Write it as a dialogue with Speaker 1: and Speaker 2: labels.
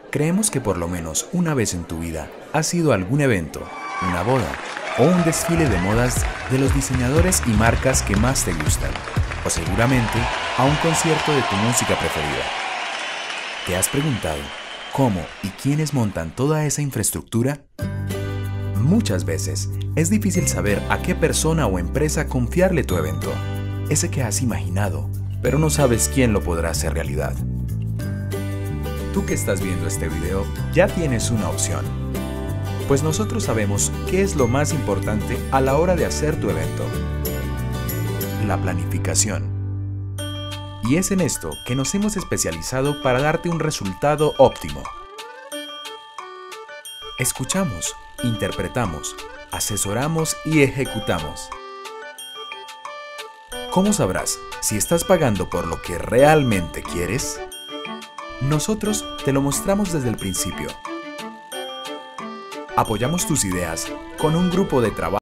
Speaker 1: Creemos que por lo menos una vez en tu vida has ido a algún evento, una boda o un desfile de modas de los diseñadores y marcas que más te gustan, o seguramente a un concierto de tu música preferida. ¿Te has preguntado cómo y quiénes montan toda esa infraestructura? Muchas veces es difícil saber a qué persona o empresa confiarle tu evento, ese que has imaginado, pero no sabes quién lo podrá hacer realidad. Tú que estás viendo este video ya tienes una opción, pues nosotros sabemos qué es lo más importante a la hora de hacer tu evento: la planificación. Y es en esto que nos hemos especializado para darte un resultado óptimo. Escuchamos, interpretamos, asesoramos y ejecutamos. ¿Cómo sabrás si estás pagando por lo que realmente quieres? Nosotros te lo mostramos desde el principio. Apoyamos tus ideas con un grupo de trabajo